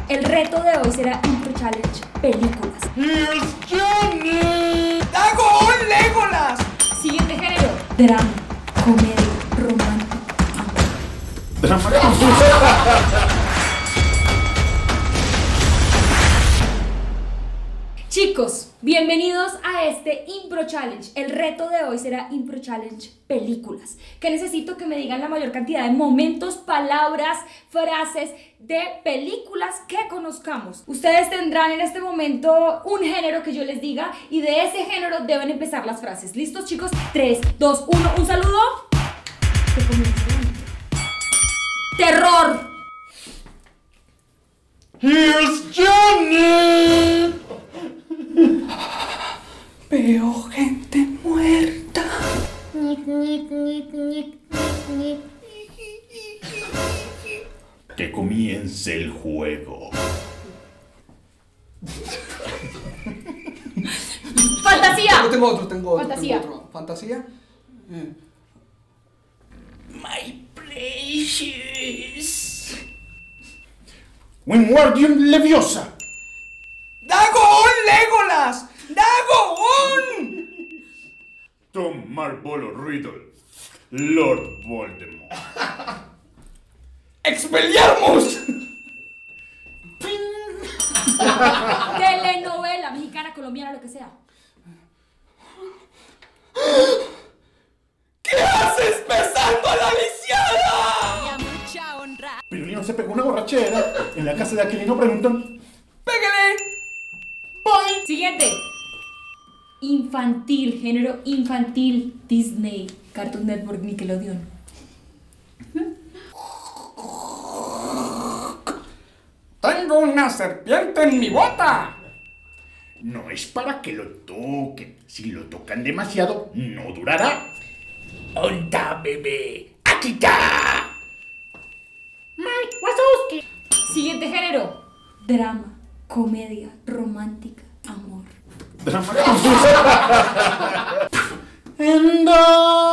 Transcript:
El reto de hoy será Impro Challenge Películas. ¡Here's Johnny! ¡Dagon Legolas! Siguiente género: drama, comedia, romántico, amor. Chicos, bienvenidos a este Impro Challenge. El reto de hoy será Impro Challenge Películas. Que necesito que me digan la mayor cantidad de momentos, palabras, frases de películas que conozcamos. Ustedes tendrán en este momento un género que yo les diga y de ese género deben empezar las frases. ¿Listos, chicos? 3, 2, 1, un saludo. Que comience. Terror. ¡Here's Johnny! Veo gente muerta. Que comience el juego. Fantasía. Yo tengo otro, Fantasía. Fantasía. My precious. Wingardium Leviosa. ¡Dagon Legolas! ¡Dagon! Tom Marvolo Riddle. Lord Voldemort. ¡Expelliarmus! Telenovela mexicana, colombiana, lo que sea. ¿Qué haces besando a la lisiada? Pirulino se pegó una borrachera. En la casa de Aquilino preguntan: ¡Pégale! ¡Bye! Siguiente. Infantil, género infantil. Disney, Cartoon Network, Nickelodeon. ¡Tengo una serpiente en mi bota! No es para que lo toquen. Si lo tocan demasiado, no durará. ¡Onda, bebé! ¡Aquí está! Mike Wazowski. Siguiente género. Drama, comedia, romántica, amor. And